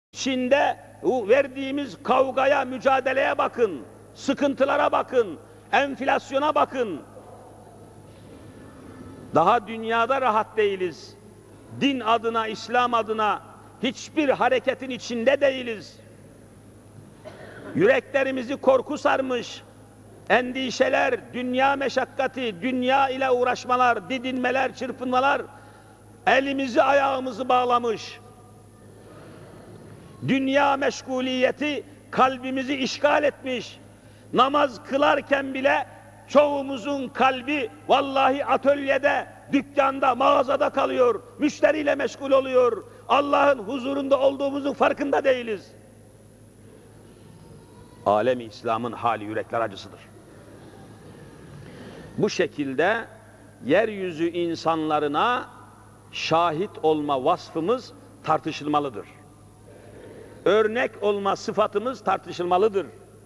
Çin'de verdiğimiz kavgaya, mücadeleye bakın, sıkıntılara bakın, enflasyona bakın. Daha dünyada rahat değiliz. Din adına, İslam adına hiçbir hareketin içinde değiliz. Yüreklerimizi korku sarmış, endişeler, dünya meşakkati, dünya ile uğraşmalar, didinmeler, çırpınmalar elimizi ayağımızı bağlamış. Dünya meşguliyeti kalbimizi işgal etmiş. Namaz kılarken bile çoğumuzun kalbi vallahi atölyede, dükkanda, mağazada kalıyor. Müşteriyle meşgul oluyor. Allah'ın huzurunda olduğumuzun farkında değiliz. Alem-i İslam'ın hali yürekler acısıdır. Bu şekilde yeryüzü insanlarına şahit olma vasfımız tartışılmalıdır. Örnek olma sıfatımız tartışılmalıdır.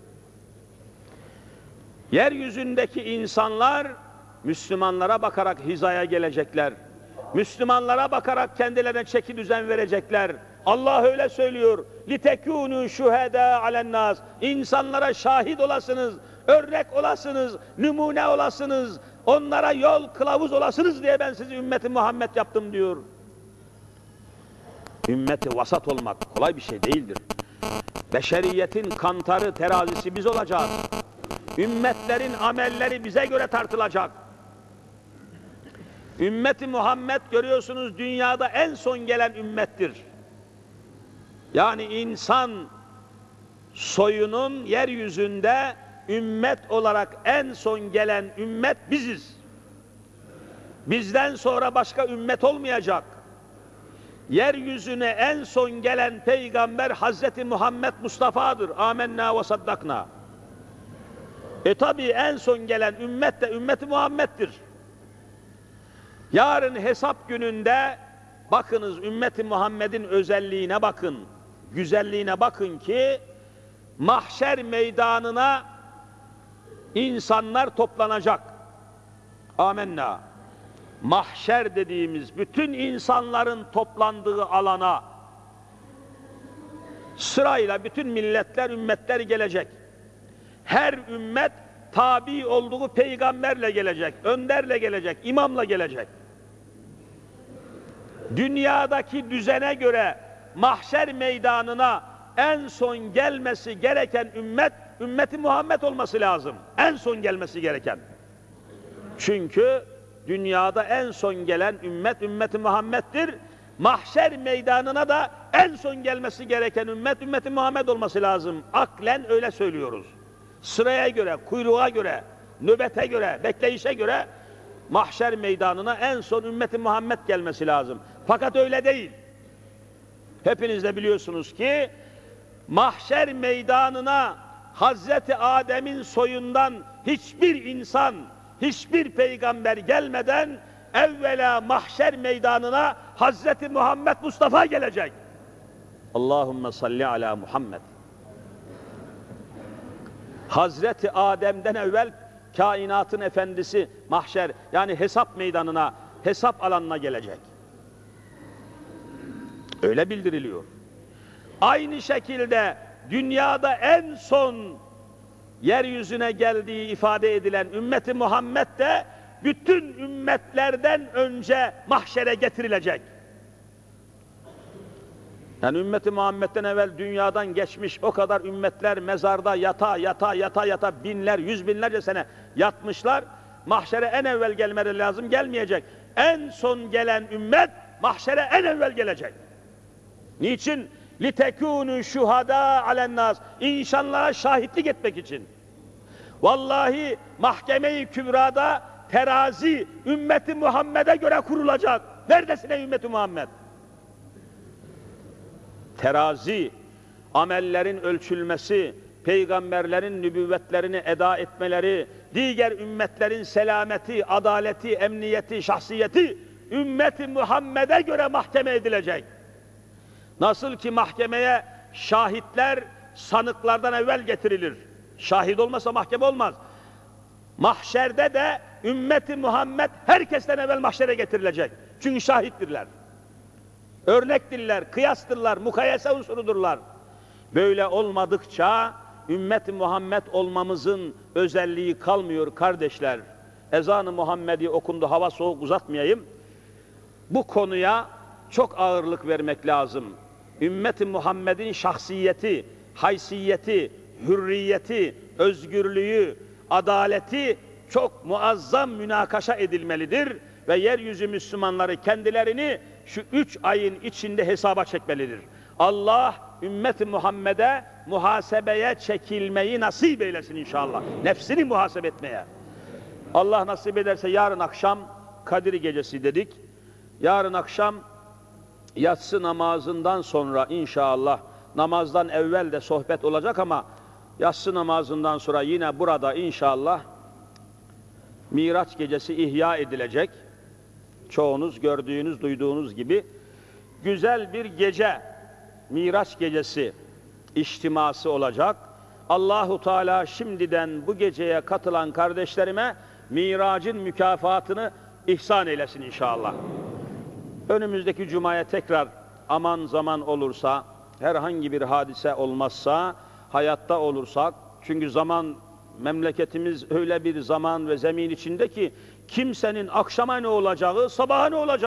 Yeryüzündeki insanlar Müslümanlara bakarak hizaya gelecekler. Müslümanlara bakarak kendilerine çeki düzen verecekler. Allah öyle söylüyor. لِتَكُونُوا شُهَدَا عَلَى النَّاسِ İnsanlara şahit olasınız, örnek olasınız, numune olasınız, onlara yol, kılavuz olasınız diye ben sizi ümmeti Muhammed yaptım diyor. Ümmeti vasat olmak kolay bir şey değildir. Beşeriyetin kantarı, terazisi biz olacağız. Ümmetlerin amelleri bize göre tartılacak. Ümmeti Muhammed görüyorsunuz dünyada en son gelen ümmettir. Yani insan soyunun yeryüzünde ümmet olarak en son gelen ümmet biziz. Bizden sonra başka ümmet olmayacak. Yeryüzüne en son gelen peygamber Hazreti Muhammed Mustafa'dır. Âmennâ ve saddaknâ. Tabi en son gelen ümmet de ümmeti Muhammed'dir. Yarın hesap gününde bakınız ümmeti Muhammed'in özelliğine bakın, güzelliğine bakın ki mahşer meydanına insanlar toplanacak. Âmennâ. Mahşer dediğimiz bütün insanların toplandığı alana sırayla bütün milletler, ümmetler gelecek. Her ümmet tabi olduğu peygamberle gelecek, önderle gelecek, imamla gelecek. Dünyadaki düzene göre mahşer meydanına en son gelmesi gereken ümmet, ümmeti Muhammed olması lazım. En son gelmesi gereken. Çünkü dünyada en son gelen ümmet, ümmeti Muhammed'dir. Mahşer meydanına da en son gelmesi gereken ümmet, ümmeti Muhammed olması lazım. Aklen öyle söylüyoruz. Sıraya göre, kuyruğa göre, nöbete göre, bekleyişe göre mahşer meydanına en son ümmeti Muhammed gelmesi lazım. Fakat öyle değil. Hepiniz de biliyorsunuz ki mahşer meydanına Hazreti Adem'in soyundan hiçbir insan, hiçbir peygamber gelmeden evvela mahşer meydanına Hazreti Muhammed Mustafa gelecek. Allahümme salli ala Muhammed. Hazreti Adem'den evvel kainatın efendisi mahşer yani hesap meydanına, hesap alanına gelecek. Öyle bildiriliyor. Aynı şekilde dünyada en son yeryüzüne geldiği ifade edilen ümmeti Muhammed de bütün ümmetlerden önce mahşere getirilecek. Yani ümmeti Muhammed'den evvel dünyadan geçmiş o kadar ümmetler mezarda yata binler, yüz binlerce sene yatmışlar. Mahşere en evvel gelmeleri lazım, gelmeyecek. En son gelen ümmet mahşere en evvel gelecek. Niçin? لِتَكُونُوا شُهَدَا عَلَى النَّاسِ İnsanlara şahitlik etmek için. Vallahi mahkeme-i kübrada terazi ümmeti Muhammed'e göre kurulacak. Neredesin ey ümmeti Muhammed? Terazi, amellerin ölçülmesi, peygamberlerin nübüvvetlerini eda etmeleri, diğer ümmetlerin selameti, adaleti, emniyeti, şahsiyeti ümmeti Muhammed'e göre mahkeme edilecek. Nasıl ki mahkemeye şahitler sanıklardan evvel getirilir. Şahit olmasa mahkeme olmaz. Mahşerde de ümmeti Muhammed herkesten evvel mahşere getirilecek. Çünkü şahittirler. Örnektirler, kıyastırlar, mukayese unsurudurlar. Böyle olmadıkça ümmet-i Muhammed olmamızın özelliği kalmıyor kardeşler. Ezan-ı Muhammedi okundu, hava soğuk, uzatmayayım. Bu konuya çok ağırlık vermek lazım. Ümmet-i Muhammed'in şahsiyeti, haysiyeti, hürriyeti, özgürlüğü, adaleti çok muazzam münakaşa edilmelidir ve yeryüzü Müslümanları kendilerini şu 3 ayın içinde hesaba çekmelidir. Allah ümmet-i Muhammed'e muhasebeye çekilmeyi nasip eylesin inşallah. Nefsini muhasebe etmeye. Allah nasip ederse yarın akşam Kadir Gecesi dedik. Yarın akşam yatsı namazından sonra inşallah, namazdan evvel de sohbet olacak ama yatsı namazından sonra yine burada inşallah Miraç Gecesi ihya edilecek. Çoğunuz gördüğünüz, duyduğunuz gibi güzel bir gece, Miraç Gecesi içtiması olacak. Allahu Teala şimdiden bu geceye katılan kardeşlerime Miracın mükafatını ihsan eylesin inşallah. Önümüzdeki cumaya tekrar aman zaman olursa, herhangi bir hadise olmazsa, hayatta olursak, çünkü zaman, memleketimiz öyle bir zaman ve zemin içinde ki kimsenin akşama ne olacağı, sabaha ne olacağı